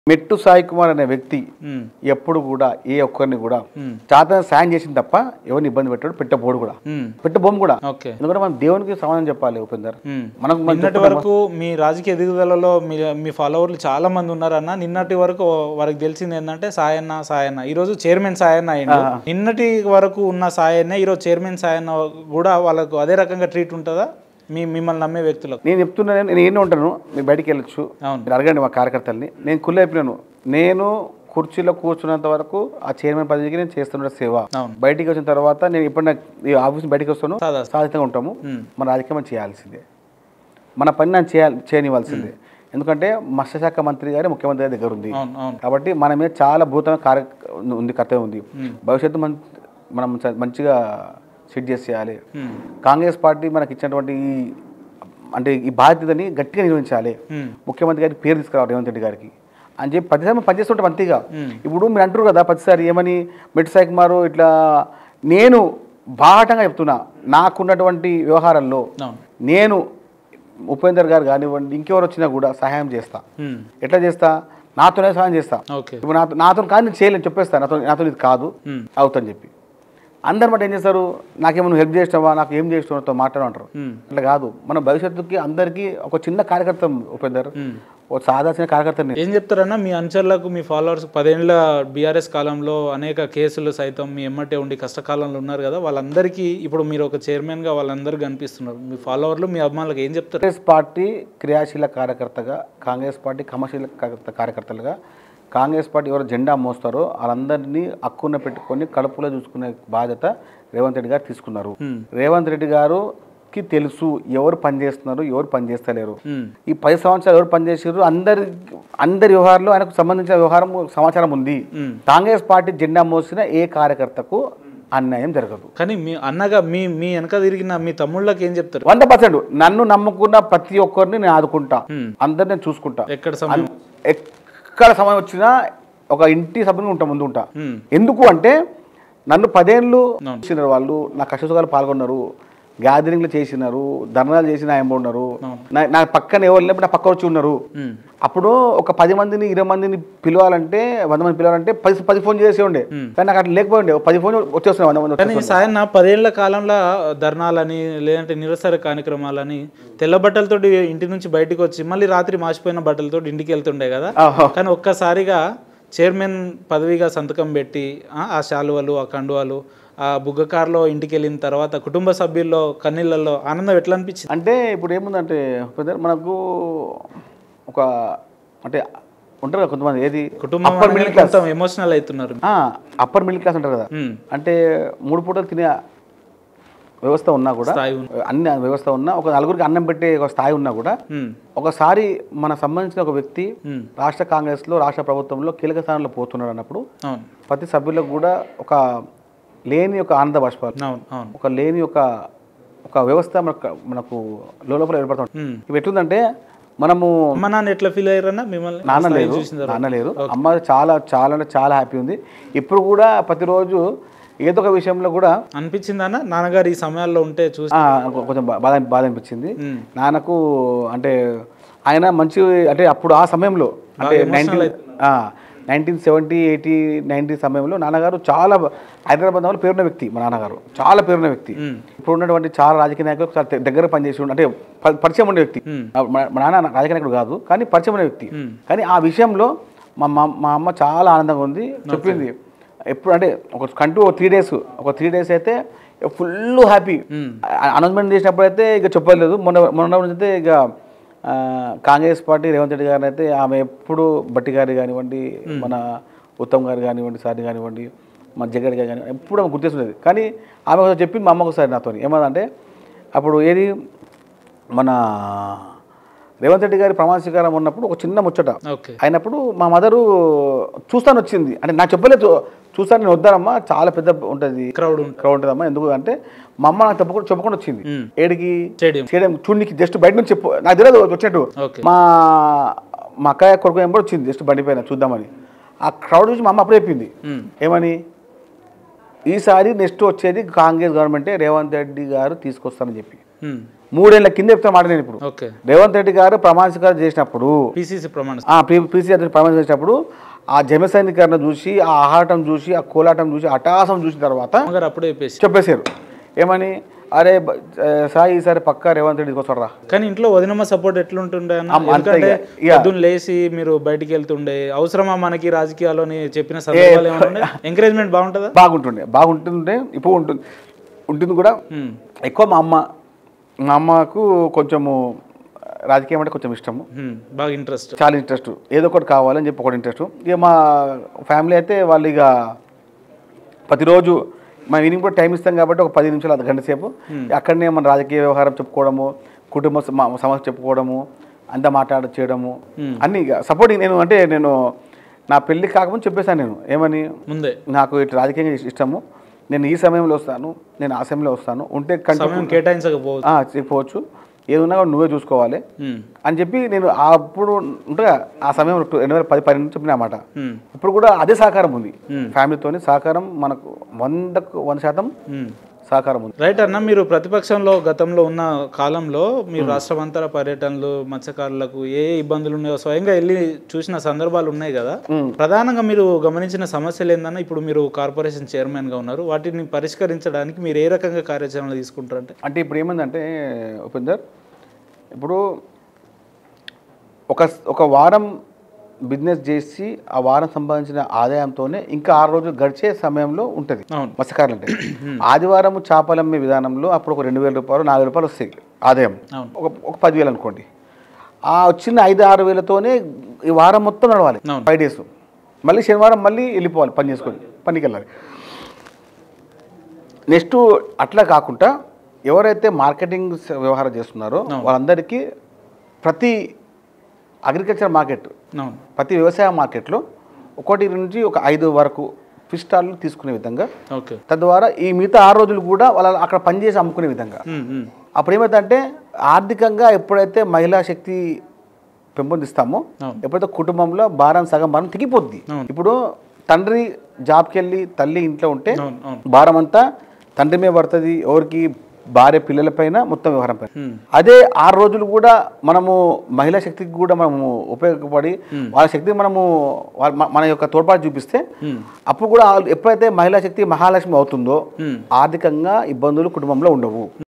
మెట్టు సాయి కుమార్ అనే వ్యక్తి ఎప్పుడు కూడా ఏ ఒక్కరిని కూడా చాతన సాయం చేసింది తప్ప ఎవరిని ఇబ్బంది పెట్టాడు, పెట్టబోడు కూడా, పెట్టబోము కూడా. ఎందుకంటే మనం దేవునికి సమాధానం చెప్పాలి. ఉపేందర్, మనకు నిన్నటి వరకు మీ రాజకీయ ఎదుగుదలలో మీ ఫాలోవర్లు చాలా మంది ఉన్నారన్న. నిన్నటి వరకు వారికి తెలిసింది ఏంటంటే సాయన్న ఈ రోజు చైర్మన్ సాయన్న అయ్యిండు. నిన్నటి వరకు ఉన్న సాయన్న ఈరోజు చైర్మన్ సాయన్న కూడా వాళ్ళకు అదే రకంగా ట్రీట్ ఉంటుందా మిమ్మల్ని నమ్మే వ్యక్తులకు? నేను చెప్తున్నాను, నేను ఏం ఉంటాను, మీరు బయటికి వెళ్ళొచ్చు, మీరు అడగండి మా కార్యకర్తల్ని. నేను కుళ్ళైపోయినాను. నేను కుర్చీలో కూర్చున్నంత వరకు ఆ చైర్మన్ పదవికి నేను చేస్తున్న సేవ. బయటికి వచ్చిన తర్వాత నేను ఇప్పుడు ఆఫీస్ బయటికి వస్తాను, సాధితంగా ఉంటాము. మన రాజకీయం చేయాల్సిందే, మన పని నేను చేయనివ్వాల్సిందే. ఎందుకంటే మత్స్యశాఖ మంత్రి గారి ముఖ్యమంత్రి గారి దగ్గర ఉంది కాబట్టి మన మీద చాలా భూతమైన ఉంది, కర్తవ్యం ఉంది. భవిష్యత్తు మనం మంచిగా సెట్ చేసేయాలి. కాంగ్రెస్ పార్టీ మనకి ఇచ్చినటువంటి అంటే ఈ బాధ్యతని గట్టిగా నిర్వహించాలి. ముఖ్యమంత్రి గారికి పేరు తీసుకురావాలి రేవంత్ రెడ్డి గారికి అని చెప్పి ప్రతిసారి మనం పనిచేస్తుంటాం అంతేగా. ఇప్పుడు మీరు అంటారు కదా ప్రతిసారి ఏమని, మెట్టు సాయి కుమార్ ఇట్లా, నేను బాహటంగా చెప్తున్నా, నాకున్నటువంటి వ్యవహారాల్లో నేను ఉపేందర్ గారు కానివ్వండి ఇంకెవరు వచ్చినా కూడా సహాయం చేస్తా. ఎట్లా చేస్తా? నాతోనే సహాయం చేస్తా. ఇప్పుడు నాతో కాదు నేను చేయలేని చెప్పేస్తా, నాతో ఇది కాదు అవుతుందని చెప్పి. అందరి మాట ఏం చేస్తారు, నాకేమో హెల్ప్ చేసినావా, నాకు ఏం చేసినావుతో మాట్లాడమంటారు. అట్లా కాదు, మన భవిష్యత్తుకి అందరికీ ఒక చిన్న కార్యకర్త ఉపేందర్, ఒక సాధారణ కార్యకర్తని ఏం చెప్తారన్నా మీ అనుచరులకు, మీ ఫాలోవర్స్ 10 ఏళ్ళ బీఆర్ఎస్ కాలంలో అనేక కేసులు సైతం మీ ఎమ్మటే ఉండి కష్టకాలంలో ఉన్నారు కదా, వాళ్ళందరికీ ఇప్పుడు మీరు ఒక చైర్మన్గా వాళ్ళందరికీ కనిపిస్తున్నారు. మీ ఫాలోవర్లు మీ అభిమానులకు ఏం చెప్తారు? కాంగ్రెస్ పార్టీ క్రియాశీల కార్యకర్తగా, కాంగ్రెస్ పార్టీ క్రమశీల కార్యకర్తలుగా, కాంగ్రెస్ పార్టీ ఎవరు జెండా మోస్తారో వాళ్ళందరినీ హక్కున పెట్టుకొని కడుపులో చూసుకునే బాధ్యత రేవంత్ రెడ్డి గారు తీసుకున్నారు. రేవంత్ రెడ్డి గారుకి తెలుసు ఎవరు పనిచేస్తున్నారు, ఎవరు పనిచేస్తలేరు. ఈ 10 సంవత్సరాలు ఎవరు పనిచేసారు, అందరి వ్యవహారంలో ఆయనకు సంబంధించిన సమాచారం ఉంది. కాంగ్రెస్ పార్టీ జెండా మోసిన ఏ కార్యకర్తకు అన్యాయం జరగదు. కానీ మీ అన్నగా మీ వెనక తిరిగిన మీ తమ్ముళ్ళకి ఏం చెప్తారు? 100% నన్ను నమ్ముకున్న ప్రతి ఒక్కరిని నేను ఆదుకుంటా, అందరిని నేను చూసుకుంటా. ఎక్కడ సమయం వచ్చినా ఒక ఇంటి సభ్యుని ముందు ఉంటా. ఎందుకు అంటే నన్ను 10 ఏళ్ళు చేసినారు వాళ్ళు, నా కష్టసుఖాలు పాల్గొన్నారు, గ్యాదరింగ్లు చేసినారు, ధర్నాలు చేసి నా ఎంబ ఉన్నారు. నా పక్కన ఎవరు లేకపోతే నా పక్క వచ్చి ఉన్నారు. అప్పుడు ఒక 10 మందిని 20 మందిని పిలవాలంటే 100 మంది పిలవాలంటే 10 ఫోన్ చేసే ఉండే, కానీ నాకు అట్లా లేకపోయిండే. 10 ఫోన్ వచ్చేస్తున్నాయి 100 మంది. కానీ సాయన్న 10 ఏళ్ల కాలంలో ధర్నాలని లేదంటే నిరసన కార్యక్రమాలని తెల్ల బట్టలతో ఇంటి నుంచి బయటకు వచ్చి మళ్ళీ రాత్రి మాసిపోయిన బట్టలతో ఇంటికి వెళ్తుండే కదా. కానీ ఒక్కసారిగా చైర్మన్ పదవిగా సంతకం పెట్టి ఆ శాలువలు, ఆ కండువాలు, ఆ బుగ్గకారులో ఇంటికి వెళ్ళిన తర్వాత కుటుంబ సభ్యుల్లో కన్నీళ్ళల్లో ఆనందం ఎట్లా అనిపించింది? అంటే ఇప్పుడు ఏముందంటే మనకు ఒక అంటే ఉంటారు కొంతమంది, ఏది అప్పర్ మిడిల్ క్లాస్ ఎమోషనల్ అవుతున్నారు. అప్పర్ మిడిల్ క్లాస్ ఉంటారు కదా, అంటే 3 పూటలు తినే వ్యవస్థ ఉన్నా కూడా, అన్ని వ్యవస్థ ఉన్నా, ఒక నలుగురికి అన్నం పెట్టే ఒక స్థాయి ఉన్నా కూడా, ఒకసారి మన సంబంధించిన ఒక వ్యక్తి రాష్ట్ర కాంగ్రెస్లో, రాష్ట్ర ప్రభుత్వంలో కీలక స్థానంలో పోతున్నాడు అన్నప్పుడు ప్రతి సభ్యులకు కూడా ఒక లేని ఒక ఆనంద బాష్పాలు, ఒక లేని ఒక వ్యవస్థ మనకు లోపల ఏర్పడుతుంది. ఇవి ఎట్లుందంటే మనము అమ్మ నాన్న ఎట్లా ఫీల్ అయ్యారన్నా మిమ్మల్ని? నాన్న లేరు, అమ్మ చాలా చాలా అంటే చాలా హ్యాపీ ఉంది. ఇప్పుడు కూడా ప్రతిరోజు ఏదో ఒక విషయంలో కూడా అనిపించింది అన్న, నాన్నగారు ఈ సమయాల్లో ఉంటే చూసి కొంచెం బాధ అనిపించింది నాన్నకు. అంటే ఆయన మంచి, అంటే అప్పుడు ఆ సమయంలో అంటే 1970, 80, 90 సమయంలో నాన్నగారు చాలా హైదరాబాద్ పేరున్న వ్యక్తి. మా నాన్నగారు చాలా పేరున్న వ్యక్తి. ఇప్పుడు ఉన్నటువంటి చాలా రాజకీయ నాయకులకు చాలా దగ్గర పనిచేసి అంటే పరిచయం ఉండే వ్యక్తి. మా నాన్న రాజకీయ నాయకుడు కాదు, కానీ పరిచయం ఉండే వ్యక్తి. కానీ ఆ విషయంలో మా అమ్మ చాలా ఆనందంగా ఉంది, చెప్పింది. ఎప్పుడు అంటే ఒక 3 డేస్ అయితే ఫుల్ హ్యాపీ. అనౌన్స్మెంట్ చేసినప్పుడు అయితే ఇక చెప్పలేదు. మొన్న అయితే ఇక కాంగ్రెస్ పార్టీ రేవంత్ రెడ్డి గారిని అయితే ఆమె ఎప్పుడు బట్టి గారి కానివ్వండి, మన ఉత్తమ్ గారు కానివ్వండి, సారి కానివ్వండి, మన జగన్ గారు కానివ్వండి, ఎప్పుడు ఆమె గుర్తిస్తుండేది. కానీ ఆమె ఒకసారి చెప్పింది మా అమ్మకు ఒకసారి నాతో, ఏమదంటే అప్పుడు ఏది మన రేవంత్ రెడ్డి గారి ప్రమాణ స్వీకారం ఉన్నప్పుడు ఒక చిన్న ముచ్చట అయినప్పుడు మా మదరు చూస్తాను వచ్చింది. అంటే నాకు చెప్పలేదు, చూస్తాను నేను వద్దానమ్మా, చాలా పెద్ద ఉంటుంది, క్రౌడ్ ఉంటుందమ్మా. ఎందుకు అంటే మా అమ్మ నాకు చెప్పకుండా వచ్చింది. ఏడికి స్టేడియం చూడనికి జస్ట్ బయట నుంచి నాకు తెలియదు వచ్చినట్టు. మా అక్కయ్య కొడుకు ఎంబడి వచ్చింది జస్ట్ బండి పైన చూద్దామని. ఆ క్రౌడ్ చూసి మా అమ్మ అప్పుడు చెప్పింది ఏమని, ఈసారి నెక్స్ట్ వచ్చేది కాంగ్రెస్ గవర్నమెంటే, రేవంత్ రెడ్డి గారు తీసుకొస్తానని చెప్పి. 3 ఏళ్ల కింద చెప్తున్న మాట నేను ఇప్పుడు. ఓకే. రేవంత్ రెడ్డి గారు ప్రమాణ స్వీకారం చేసినప్పుడు పీసీసీ ప్రమాణ ప్రమాణ చేసినప్పుడు ఆ జన సైనికరణ చూసి, ఆ ఆహాటం చూసి, ఆ కోలాటం చూసి, అటాసం చూసిన తర్వాత అప్పుడే చెప్పేశారు ఏమని, అరే సాయి ఈసారి పక్కా రేవంత్ రెడ్డి వస్తారా. కానీ ఇంట్లో వదినమ్మ సపోర్ట్ ఎట్లుంటుండే ఎందుకంటే పొద్దున్న లేచి మీరు బయటికి వెళ్తుండే, అవసరమా మనకి రాజకీయాల్లో చెప్పిన సందర్భాలు ఏమన్నా ఎంకరేజ్మెంట్ బాగుంటుందా? బాగుంటుండే ఇప్పుడు ఉంటుంది కూడా. ఎక్కువ మా అమ్మకు కొంచెము రాజకీయం అంటే కొంచెం ఇష్టము, బాగా ఇంట్రెస్ట్, చాలా ఇంట్రెస్ట్, ఏదో ఒకటి కావాలని చెప్పి ఒకటి ఇంట్రెస్ట్. ఇక మా ఫ్యామిలీ అయితే వాళ్ళు ఇక ప్రతిరోజు మనం ఈవినింగ్ కూడా టైం ఇస్తాం కాబట్టి ఒక 10 నిమిషాలు గంట సేపు అక్కడనే మన రాజకీయ వ్యవహారం చెప్పుకోవడము, కుటుంబ సమస్య చెప్పుకోవడము, అంతా చేయడము అన్నీ ఇక సపోర్ట్. నేను నా పెళ్ళి కాకముందు చెప్పేశాను నేను ఏమని, ముందే నాకు ఇట్లా రాజకీయంగా ఇష్టము, నేను ఈ సమయంలో వస్తాను, నేను ఆ సమయంలో వస్తాను, ఉంటే కేటాయించకపోవచ్చు, ఏదున్నా కూడా నువ్వే చూసుకోవాలి అని చెప్పి నేను అప్పుడు ఉంటుందా ఆ సమయం 2010 నుంచి చెప్పిన మాట. ఇప్పుడు కూడా అదే సహకారం ఉంది, ఫ్యామిలీతోని సహకారం మనకు 100% సహకారం ఉంది. రైట్ అన్న, మీరు ప్రతిపక్షంలో గతంలో ఉన్న కాలంలో మీరు రాష్ట్రమంతర పర్యటనలు, మత్స్యకారులకు ఏ ఇబ్బందులు ఉన్నాయో స్వయంగా వెళ్ళి చూసిన సందర్భాలు ఉన్నాయి కదా. ప్రధానంగా మీరు గమనించిన సమస్యలు ఏందన్నా, ఇప్పుడు మీరు కార్పొరేషన్ చైర్మన్ గా ఉన్నారు, వాటిని పరిష్కరించడానికి మీరు ఏ రకంగా కార్యాచరణ తీసుకుంటారంటే? అంటే ఇప్పుడు ఏమైందంటే ఉపేందర్, ఇప్పుడు ఒక వారం బిజినెస్ చేసి ఆ వారం సంపాదించిన ఆదాయంతోనే ఇంకా 6 రోజులు గడిచే సమయంలో ఉంటుంది మత్స్యకారులు. అంటే ఆదివారం చేపలమ్మే విధానంలో అప్పుడు ఒక 2,000 రూపాయలు 4,000 రూపాయలు వస్తాయి ఆదాయం, ఒక 10,000 అనుకోండి. ఆ వచ్చిన 5-6 వేలతోనే ఈ వారం మొత్తం నడవాలి, 5 days. మళ్ళీ శనివారం మళ్ళీ వెళ్ళిపోవాలి, పని చేసుకొని పనికి వెళ్ళాలి. నెక్స్ట్ అట్లా కాకుండా ఎవరైతే మార్కెటింగ్ వ్యవహారం చేస్తున్నారో వాళ్ళందరికీ ప్రతి అగ్రికల్చర్ మార్కెట్, ప్రతి వ్యవసాయ మార్కెట్లో 1 నుంచి 5 వరకు ఫిష్ స్టాల్లు తీసుకునే విధంగా, తద్వారా ఈ మిగతా 6 రోజులు కూడా వాళ్ళు అక్కడ పనిచేసి అమ్ముకునే విధంగా. అప్పుడు ఏమైందంటే ఆర్థికంగా ఎప్పుడైతే మహిళా శక్తి పెంపొందిస్తామో, ఎప్పుడైతే కుటుంబంలో సగం భారం తెగిపోద్ది. ఇప్పుడు తండ్రి జాబ్కి వెళ్ళి తల్లి ఇంట్లో ఉంటే భారం అంతా తండ్రి మీద పడుతుంది, ఎవరికి భార్య పిల్లల పైన, మొత్తం వ్యవహారం పైన. అదే 6 రోజులు కూడా మనము మహిళా శక్తికి కూడా మనము ఉపయోగపడి వాళ్ళ శక్తికి మనము మన యొక్క తోడ్పాటు చూపిస్తే అప్పుడు కూడా ఎప్పుడైతే మహిళా శక్తి మహాలక్ష్మి అవుతుందో ఆర్థికంగా ఇబ్బందులు కుటుంబంలో ఉండవు.